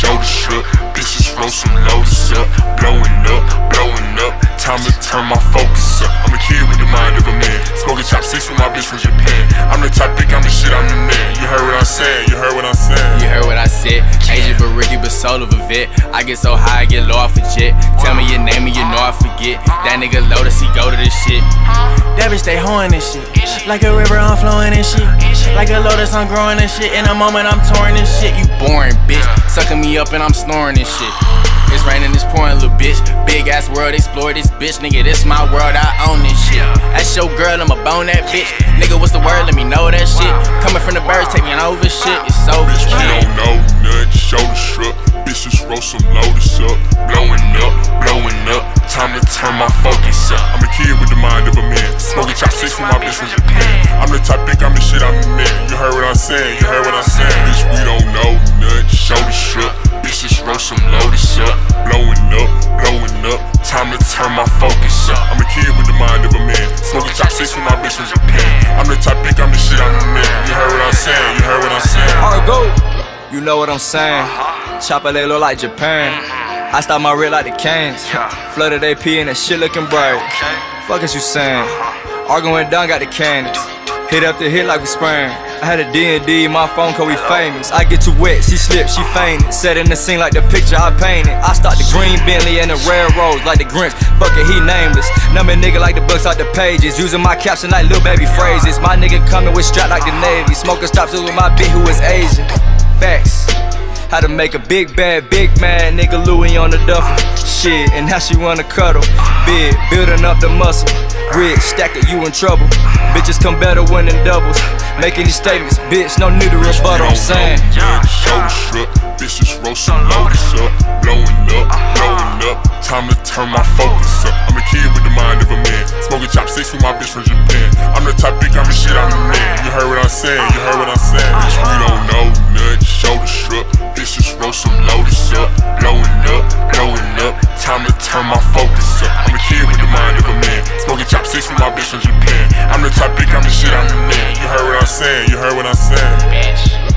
shoulders shook. Bitches roll some Lotus up, blowing up, blowing up. Time to turn my focus up. I'm a kid with the mind of a man, smoking chopsticks with my bitch from Japan. I'm the topic, I'm the shit, I'm the man. You heard what I said, you heard what I said. You heard what I said. Agent but Ricky, but soul of a vet. I get so high, I get low off a jet. Tell me your name and you know I forget. That nigga Lotus, he go to this shit. That bitch stay hoeing this shit. Like a river, I'm flowing this shit. Like a Lotus, I'm growing this shit. In a moment, I'm touring this shit. You boring, bitch. Sucking me up and I'm snoring this shit. It's raining, it's pouring, little bitch. Big ass world, explore this bitch. Nigga, this my world, I own this shit. That's your girl, I'ma bone that bitch. Nigga, what's the word? Let me know that shit. Coming from the birds, taking over shit. It's over. Bitch, we don't know nothing, shoulders shook. Bitches roll some Lotus up, blowing up, blowing up. Time to turn my focus up. I'm a kid with the mind of a man, smoking chopsticks with my bitch from Japan. I'm the topic, I'm the shit, I'm the man. You heard what I said, you heard what I said. Bitch, we don't know nothing, shoulders shook. Bitches roll some Lotus up, blowing up, blowing up. Time to turn my focus up. I'm a kid with the mind of a man, smoking chopsticks with my bitch from Japan. I'm the topic, I'm the shit, I'm the man. You heard what I said, you heard what I said. Argo, you know what I'm saying. Chopper they look like Japan. I stop my reel like the Canes. Flooded AP and that shit looking bright. Fuck is you saying? Argo and Don got the cannons. Hit up the hit like we spraying. I had a D&D, my phone cause we famous. I get too wet, she slipped, she fainted. Set in the scene like the picture I painted. I start the green Bentley and the red rose like the Grinch. Fuck it, he nameless. Number nigga like the books out the pages. Using my caption like little baby phrases. My nigga coming with strap like the Navy. Smoking stops with my bitch who is Asian. Facts. How to make a big bad, big mad nigga Louis on the duffel. Shit, and how she wanna cuddle. Big, building up the muscle. Rich, stack it, you in trouble. Bitches come better when in doubles. Making these statements, bitch, no need to rebuttal, I'm saying. Shoulders shook, bitches roll some Lotus up, blowing up, blowing up. Time to turn my focus up. I'm a kid with the mind of a man, smoking chopsticks with my bitch from Japan. I'm the topic, I'm the shit, I'm the man. You heard what I said, you heard what I said. Bitch, we don't know nothing, shoulders shook. Bitches roll some Lotus up, blowing up, blowing up. Time to turn my focus up. I'm a kid with the mind of a man, smoking chopsticks with my bitch from Japan. I'm the topic, I'm the shit, I'm the man. You heard what I said, you heard what I said. Bitch.